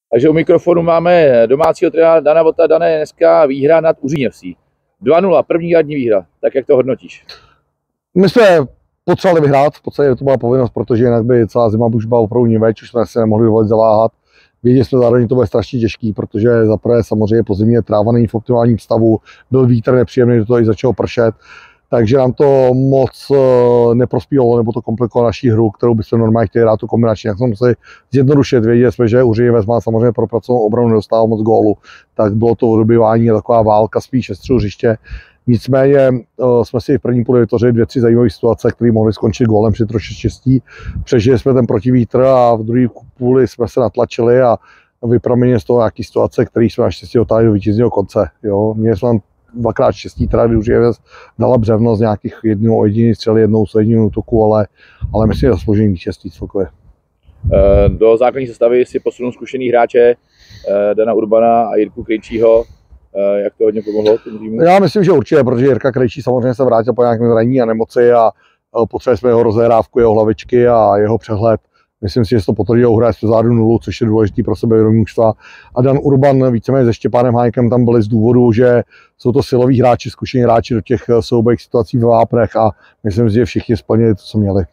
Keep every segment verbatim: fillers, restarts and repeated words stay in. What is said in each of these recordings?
Takže u mikrofonu máme domácího trenéra Dana Vota. Dané, dneska výhra nad Uříněvsí. dva nula, první jarní výhra. Tak jak to hodnotíš? My jsme potřebovali vyhrát, v podstatě to byla povinnost, protože jinak by celá zima už byla opravdu niveč, už jsme se nemohli dovolit zaváhat. Věděli jsme zároveň, že to bude strašně těžký, protože zaprvé samozřejmě po zimě tráva není v optimálním stavu, byl vítr nepříjemný, do toho i začalo pršet. Takže nám to moc neprospívalo, nebo to komplikovalo naší hru, kterou bychom normálně chtěli hrát tu kombinaci. Jak jsme museli zjednodušit, věděli jsme, že Uříněvec má samozřejmě propracovanou obranu, nedostával moc gólu, tak bylo to dobývání taková válka spíš středu hřiště. Nicméně uh, jsme si v první půli vytvořili dvě, tři zajímavé situace, které mohly skončit gólem při trošku štěstí. Přežili jsme ten protivítr a v druhé půli jsme se natlačili a vyproměnili z toho nějaké situace, které jsme naštěstí dotáhli do vítězného konce. Jo. Měli jsme dvakrát štěstí, teda když Uříněvec dala břevno z nějakých jednou jediných střel, jednou z jedinou útoku, ale, ale myslím, že zasloužený vítězství celkově. Do základní sestavy si posunul zkušený hráče Dana Urbana a Jirku Krejčího. Jak to hodně pomohlo tomu týmu? Já myslím, že určitě, protože Jirka Krejčí samozřejmě se vrátil po nějakém zranění a nemoci a potřebovali jsme jeho rozehrávku, jeho hlavičky a jeho přehled. Myslím si, že se to potvrdilo, hraje z zádu nulu, což je důležité pro sebe mužstva. A Dan Urban víceméně se Štěpánem Hájkem tam byli z důvodu, že jsou to siloví hráči, zkušení hráči do těch soubojích situací v Vápnech a myslím si, že všichni splnili to, co měli.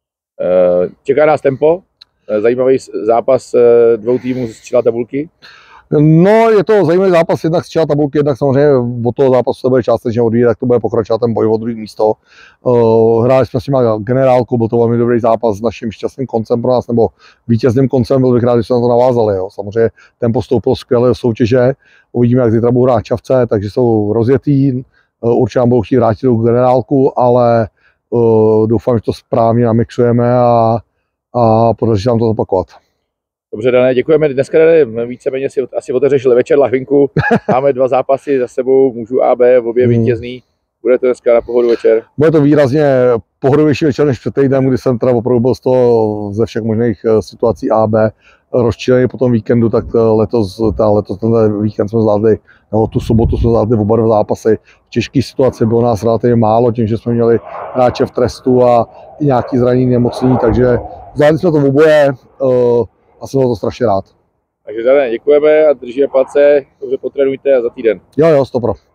Čeká nás tempo, zajímavý zápas dvou týmů z čela tabulky. No, je to zajímavý zápas, jednak z čela tabulky, jednak samozřejmě od toho zápasu se bude částečně odvíjet, tak to bude pokračovat ten boj o druhé místo. Uh, hráli jsme s nimi generálku, byl to velmi dobrý zápas s naším šťastným koncem pro nás, nebo vítězným koncem, byl bych rád, že jsme na to navázali. Jo. Samozřejmě ten postoupil skvěle do soutěže, uvidíme, jak zítra budou hrát Čavce, takže jsou rozjetý, uh, určitě nám budou chtít vrátit do generálku, ale uh, doufám, že to správně namixujeme a, a podaří se nám to zopakovat. Dobře, Dané, děkujeme. Dneska Dané, víceméně si asi otevřeš večer lahvinku. Máme dva zápasy za sebou, mužů A B, obě hmm. vítězný. Bude to dneska na pohodu večer? Bude to výrazně pohodovější večer než před týdnem, kdy jsem teda opravdu byl z toho ze všech možných situací A B rozčilený po tom víkendu, tak letos, ta, letos ten víkend jsme zvládli, nebo tu sobotu jsme zvládli oba dva zápasy. V těžké situaci bylo nás relativně málo, tím, že jsme měli hráče v trestu a i nějaký zranění nemocní, takže zvládli jsme to v oboje. A jsem to strašně rád. Takže Dané, děkujeme a držíme palce, dobře potrénujte a za týden. Jo, jo, stopro.